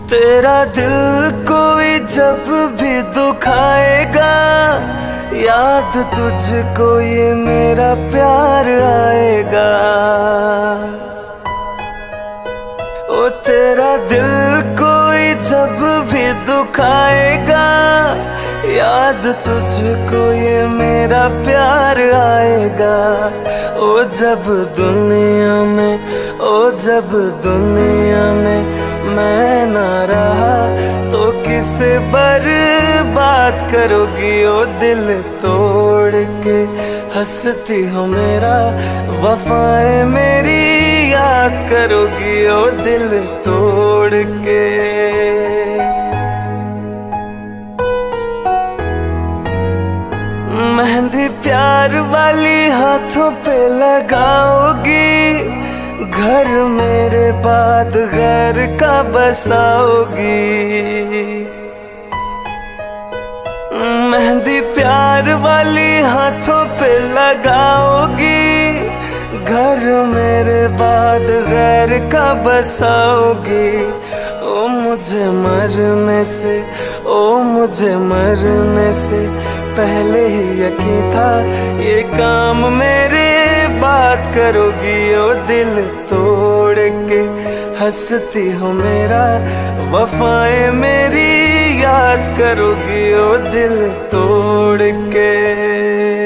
तेरा दिल कोई जब भी दुखाएगा, याद तुझको ये मेरा प्यार आएगा। ओ तेरा दिल कोई जब भी दुखाएगा, याद तुझको ये मेरा प्यार आएगा। ओ जब दुनिया में, ओ जब दुनिया में मैं ना रहा, तो किसे बर्बाद करोगी ओ दिल तोड़ के। हंसती हो मेरा, वफाएं मेरी याद करोगी ओ दिल तोड़ के। मेहंदी प्यार वाली हाथों पे लगाओगी, घर मेरे बाद घर का बसाओगी। मेहंदी प्यार वाली हाथों पे लगाओगी, घर मेरे बाद घर का बसाओगी। ओ मुझे मरने से, ओ मुझे मरने से पहले ही यकीन था ये काम मेरे बात करोगी ओ दिल तोड़ के। हंसती हो मेरा, वफाएं मेरी याद करोगी ओ दिल तोड़ के।